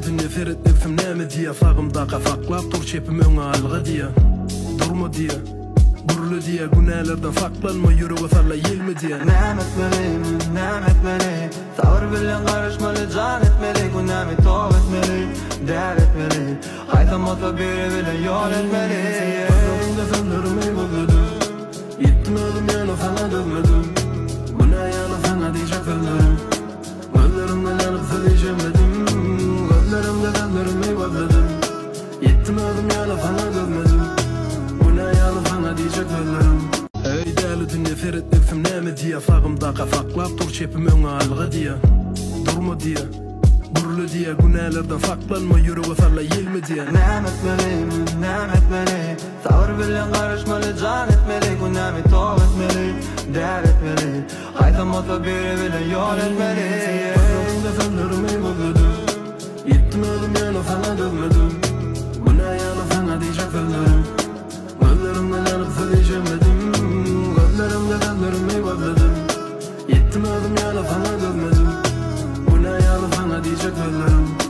dün nefer etmem näme diye fagımda qafaklap dur çepim öňe alga diye durma diye burlu diye günahlardan faklanma yürüge salla yelme diye näme etmeli sabır bilen garışmaly can etmeli günahmy tog etmeli där etmeli hayta mutlu biri bilen yol etmeli Gözlerimde sözlerim eyvallah yetmedim yana sana dönmedim günah yana sana diyecek sözlerim gözlerimden yanıp söyleyecemedim gözlerimde sözlerim eyvallah yetmedim yana sana dönmedim günah yana sana diyecek sözlerim ey däli dün nefer etmem näme diye fagımda qafaklap dur çepim öňe alga diye durma diye burlu diye günahlardan faklanma yürüge salla yelme diye näme etmeli sabır bilen garışmaly can etmeli günahmy tog etmeli där etmeli hayta mutlu biri bilen yol etmeli gözlerimde sözlerim eyvallah yetmedim yana sana dönmedim günah yana sana diyecek sözlerim gözlerimden yanıp söyleyecemedim gözlerimde sözlerim eyvallah yetmedim yana sana dönmedim günah yana sana diyecek sözlerim